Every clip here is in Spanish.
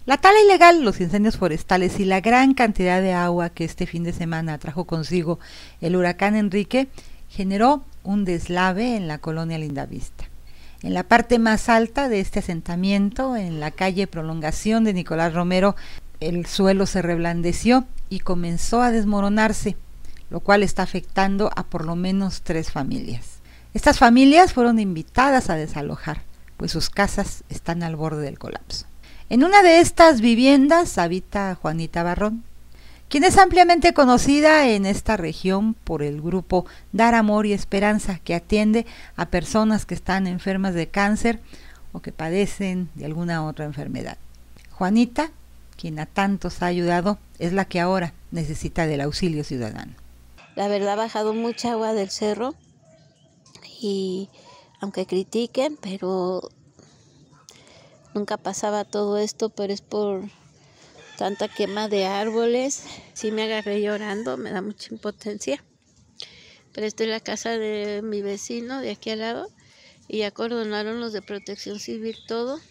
La tala ilegal, los incendios forestales y la gran cantidad de agua que este fin de semana trajo consigo el huracán Enrique generó un deslave en la colonia Lindavista. En la parte más alta de este asentamiento, en la calle Prolongación de Nicolás Romero, el suelo se reblandeció y comenzó a desmoronarse, lo cual está afectando a por lo menos 3 familias. Estas familias fueron invitadas a desalojar, pues sus casas están al borde del colapso. En una de estas viviendas habita Juanita Barrón, quien es ampliamente conocida en esta región por el grupo Dar Amor y Esperanza, que atiende a personas que están enfermas de cáncer o que padecen de alguna otra enfermedad. Juanita, quien a tantos ha ayudado, es la que ahora necesita del auxilio ciudadano. La verdad, ha bajado mucha agua del cerro y aunque critiquen, pero nunca pasaba todo esto, pero es por tanta quema de árboles. Sí me agarré llorando, me da mucha impotencia. Pero estoy en la casa de mi vecino de aquí al lado y ya acordonaron los de Protección Civil todo.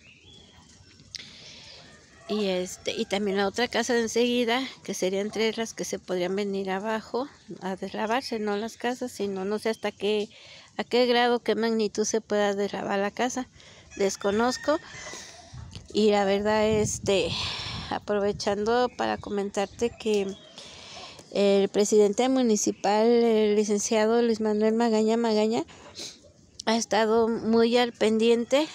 Y también la otra casa de enseguida, que serían 3 las que se podrían venir abajo a deslavarse, no las casas, sino no sé a qué grado, qué magnitud se pueda deslavar la casa. Desconozco. Y la verdad, aprovechando para comentarte que el presidente municipal, el licenciado Luis Manuel Magaña, ha estado muy al pendiente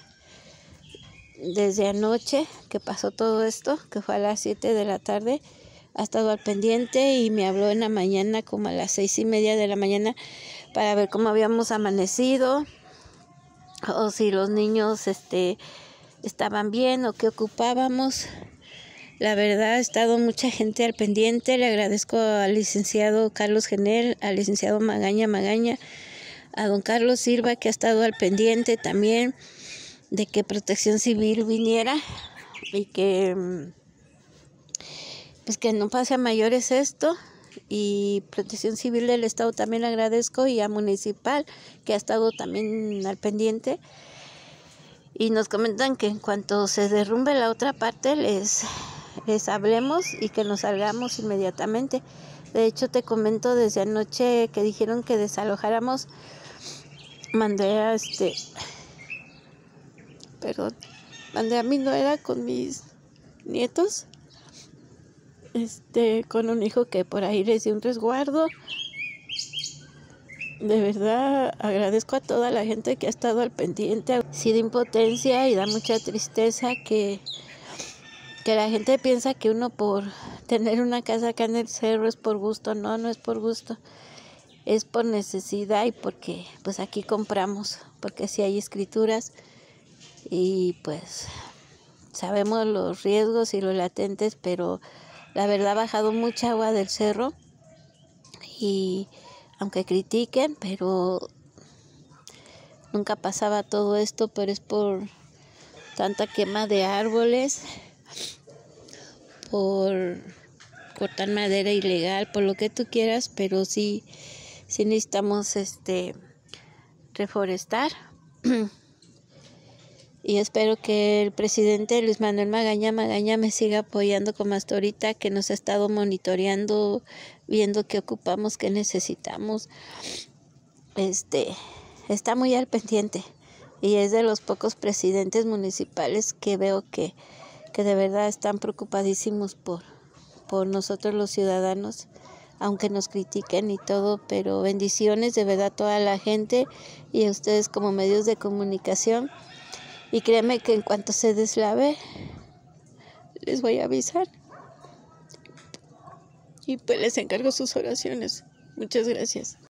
desde anoche que pasó todo esto, que fue a las 7 de la tarde. Ha estado al pendiente y me habló en la mañana, como a las 6:30 de la mañana, para ver cómo habíamos amanecido o si los niños estaban bien o qué ocupábamos. La verdad, ha estado mucha gente al pendiente. Le agradezco al licenciado Carlos Genel, al licenciado Magaña, a don Carlos Silva, que ha estado al pendiente también de que Protección Civil viniera y que no pase a mayores esto. Y Protección Civil del Estado también le agradezco, y a Municipal, que ha estado también al pendiente. Y nos comentan que en cuanto se derrumbe la otra parte les hablemos y que nos salgamos inmediatamente. De hecho, te comento, desde anoche que dijeron que desalojáramos, mandé a mi nuera con mis nietos, con un hijo que por ahí les dio un resguardo. De verdad, agradezco a toda la gente que ha estado al pendiente. Sí, da impotencia y da mucha tristeza que la gente piensa que uno por tener una casa acá en el cerro es por gusto. No, no es por gusto. Es por necesidad y porque pues aquí compramos, porque sí hay escrituras y pues sabemos los riesgos y los latentes, pero la verdad, ha bajado mucha agua del cerro y aunque critiquen, pero nunca pasaba todo esto, pero es por tanta quema de árboles, por cortar madera ilegal, por lo que tú quieras, pero sí necesitamos reforestar. Y espero que el presidente Luis Manuel Magaña me siga apoyando como hasta ahorita, que nos ha estado monitoreando, viendo qué ocupamos, qué necesitamos. Está muy al pendiente y es de los pocos presidentes municipales que veo que de verdad están preocupadísimos por nosotros los ciudadanos, aunque nos critiquen y todo, pero bendiciones de verdad a toda la gente y a ustedes como medios de comunicación. Y créeme que en cuanto se deslave, les voy a avisar. Y pues les encargo sus oraciones. Muchas gracias.